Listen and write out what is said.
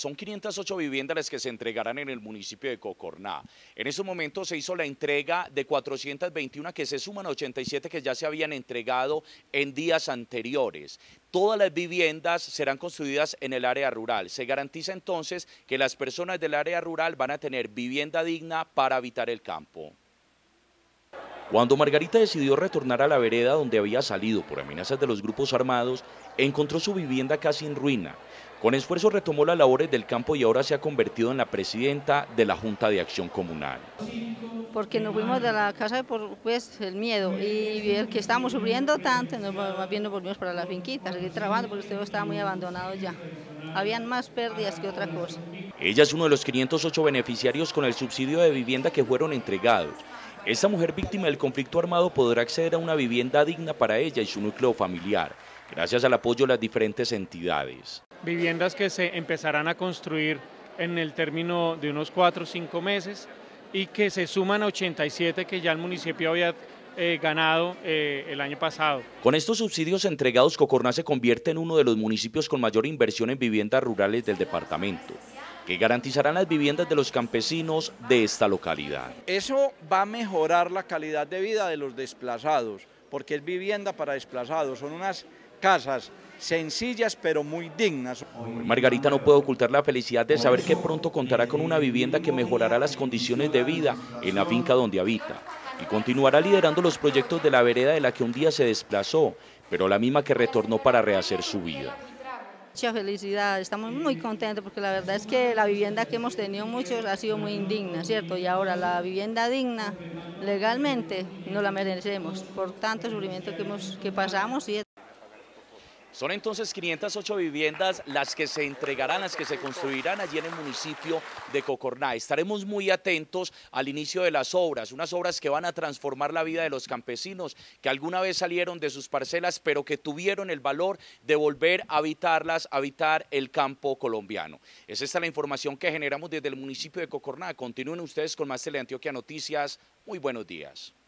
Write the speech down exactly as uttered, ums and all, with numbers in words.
Son quinientas ocho viviendas las que se entregarán en el municipio de Cocorná. En ese momento se hizo la entrega de cuatrocientas veintiuna que se suman a ochenta y siete que ya se habían entregado en días anteriores. Todas las viviendas serán construidas en el área rural. Se garantiza entonces que las personas del área rural van a tener vivienda digna para habitar el campo. Cuando Margarita decidió retornar a la vereda donde había salido por amenazas de los grupos armados, encontró su vivienda casi en ruina. Con esfuerzo retomó las labores del campo y ahora se ha convertido en la presidenta de la Junta de Acción Comunal. Porque nos fuimos de la casa por pues, el miedo y el que estábamos sufriendo tanto, nos, más bien nos volvimos para la finquita, seguir trabajando porque este estaba muy abandonado ya. Habían más pérdidas que otra cosa. Ella es uno de los quinientos ocho beneficiarios con el subsidio de vivienda que fueron entregados. Esta mujer víctima del conflicto armado podrá acceder a una vivienda digna para ella y su núcleo familiar, gracias al apoyo de las diferentes entidades. Viviendas que se empezarán a construir en el término de unos cuatro o cinco meses y que se suman a ochenta y siete que ya el municipio había eh, ganado eh, el año pasado. Con estos subsidios entregados, Cocorná se convierte en uno de los municipios con mayor inversión en viviendas rurales del departamento, que garantizarán las viviendas de los campesinos de esta localidad. Eso va a mejorar la calidad de vida de los desplazados, porque es vivienda para desplazados, son unas casas sencillas pero muy dignas. Margarita no puede ocultar la felicidad de saber que pronto contará con una vivienda que mejorará las condiciones de vida en la finca donde habita y continuará liderando los proyectos de la vereda de la que un día se desplazó, pero la misma que retornó para rehacer su vida. Mucha felicidad, estamos muy contentos porque la verdad es que la vivienda que hemos tenido muchos ha sido muy indigna, ¿cierto? Y ahora la vivienda digna, legalmente, no la merecemos por tanto sufrimiento que, hemos, que pasamos. ¿Sí? Son entonces quinientas ocho viviendas las que se entregarán, las que se construirán allí en el municipio de Cocorná. Estaremos muy atentos al inicio de las obras, unas obras que van a transformar la vida de los campesinos que alguna vez salieron de sus parcelas, pero que tuvieron el valor de volver a habitarlas, a habitar el campo colombiano. Es esta la información que generamos desde el municipio de Cocorná. Continúen ustedes con más Teleantioquia Noticias. Muy buenos días.